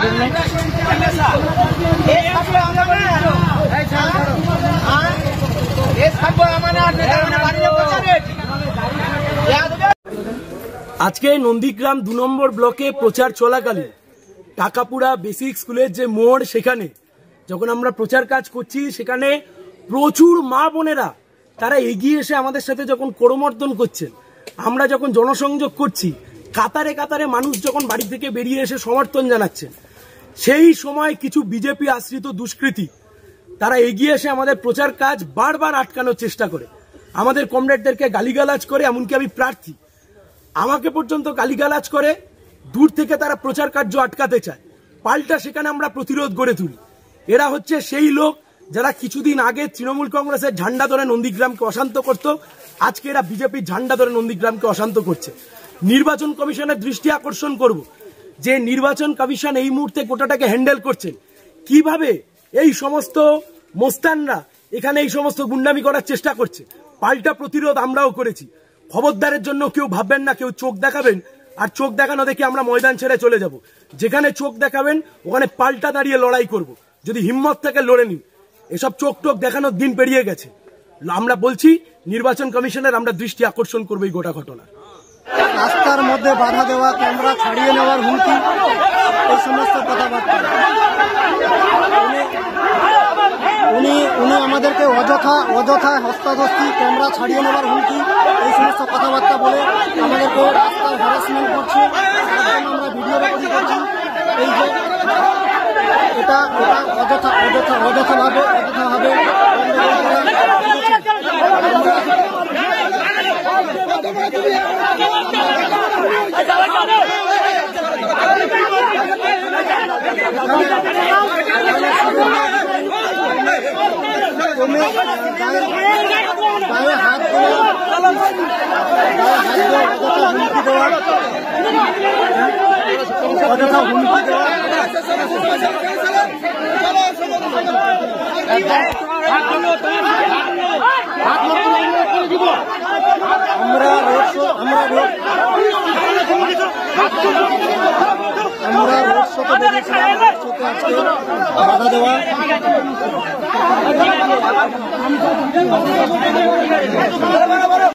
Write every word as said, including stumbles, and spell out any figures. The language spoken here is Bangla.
আজকে নন্দীগ্রাম দু নম্বর ব্লকে প্রচার চলাকালীন টাকাপুরা বেসিক স্কুলের যে মোড়, সেখানে যখন আমরা প্রচার কাজ করছি, সেখানে প্রচুর মা বোনেরা তারা এগিয়ে এসে আমাদের সাথে যখন করমর্দন করছেন, আমরা যখন জনসংযোগ করছি, কাতারে কাতারে মানুষ যখন বাড়ি থেকে বেরিয়ে এসে সমর্থন জানাচ্ছেন, সেই সময় কিছু বিজেপি আশ্রিত দুষ্কৃতী তারা এগিয়ে এসে আমাদের প্রচার কাজ বারবার আটকানোর চেষ্টা করে, আমাদের কমরেডদেরকে গালিগালাজ করে। এমনকি আমি প্রার্থী, আমাকে পর্যন্ত গালিগালাজ করে দূর থেকে তারা প্রচার কার্য আটকাতে চায়। পাল্টা সেখানে আমরা প্রতিরোধ গড়ে তুলি। এরা হচ্ছে সেই লোক যারা কিছুদিন আগে তৃণমূল কংগ্রেসের ঝান্ডা ধরে নন্দীগ্রামকে অশান্ত করত, আজকে এরা বিজেপির ঝান্ডা ধরে নন্দীগ্রামকে অশান্ত করছে। নির্বাচন কমিশনের দৃষ্টি আকর্ষণ করব যে নির্বাচন কমিশন এই মুহূর্তে গোটাটাকে হ্যান্ডেল করছেন, কিভাবে এই সমস্ত মোস্তানরা এখানে এই সমস্ত গুন্ডামি করার চেষ্টা করছে। পাল্টা প্রতিরোধ আমরাও করেছি। খবরদারের জন্য কেউ ভাববেন না কেউ চোখ দেখাবেন আর চোখ দেখানো দেখে আমরা ময়দান ছেড়ে চলে যাব। যেখানে চোখ দেখাবেন ওখানে পাল্টা দাঁড়িয়ে লড়াই করব। যদি হিম্মত থেকে লড়ে নিন। এসব চোখ টোক দেখানোর দিন পেরিয়ে গেছে। আমরা বলছি নির্বাচন কমিশনের আমরা দৃষ্টি আকর্ষণ করবো এই গোটা ঘটনা। রাস্তার মধ্যে বাধা দেওয়া, ক্যামেরা ছাড়িয়ে নেওয়ার হুমকি, এই সমস্ত কথাবার্তা উনি উনি আমাদেরকে অযথা অযথা হস্তাধস্তি, ক্যামেরা ছাড়িয়ে নেওয়ার হুমকি, এই সমস্ত কথাবার্তা বলে আমাদেরকে রাস্তায় হ্যারাসমেন্ট করছে। আমরা ভিডিও রেকর্ডিং করছি। এই যে এটা এটা অযথা অযথা অযথাভাবে অযথাভাবে গায়ে হাত দেওয়া, হুমকি দেওয়া, অযথা হুমকি দেওয়া। আমরা রোড শো আমরা রোড আমরা রোড শোতে বেরিয়েছিলাম। রোড শোতে আজকে বাধা দেওয়া।